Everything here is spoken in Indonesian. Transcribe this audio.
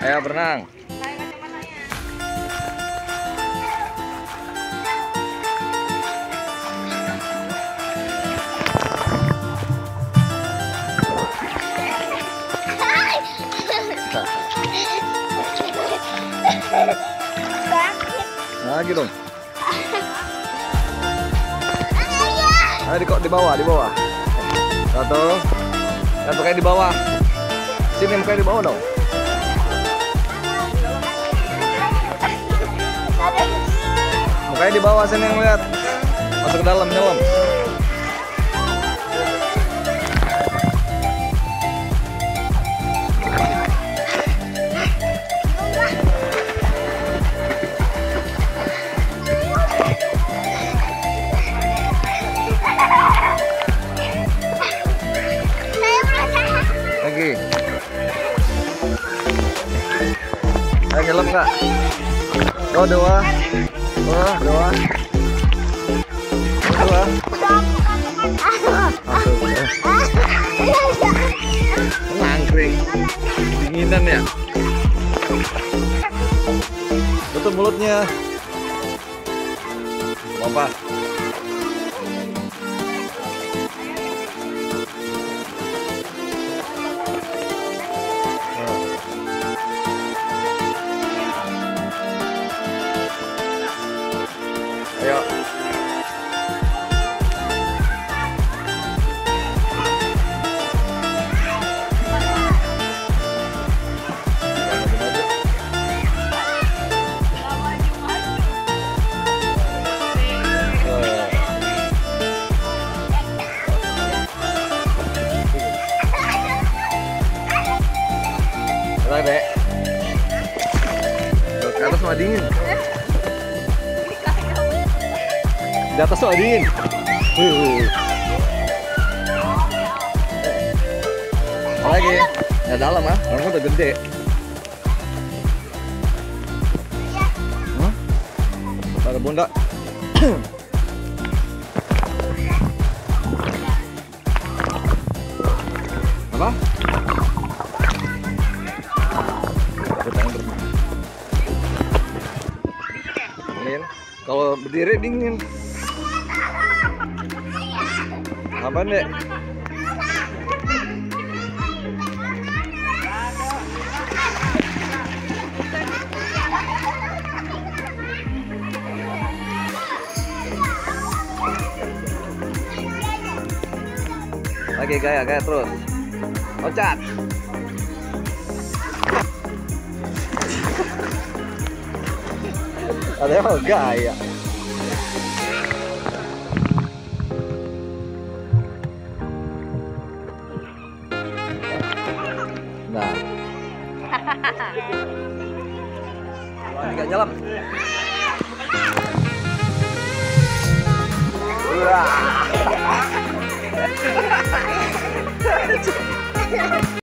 Ayo berenang. Lagi dong. Ayo di bawah, di bawah. Satu. Satu kayak di bawah. Sini kayak di bawah dong. Mukanya di bawah sini yang lihat. Masuk ke dalam nyelam. Lagi. Ayo nyelam nggak? Oh, dua. Oh, dua. Dua. Nangkring. Dinginan ya. Tutup mulutnya. Apa? Ayo. Dek. Ke atas mah dingin. Di atas tuh dingin. Lagi. Ya dalam ah, orang udah gede. Ada bunda. Apa? Dingin. Kalau berdiri dingin. Apaan, Dek? Lagi gaya terus. Loncat. Ada yang gaya. Nah. Lagi gak nyelam. Wah.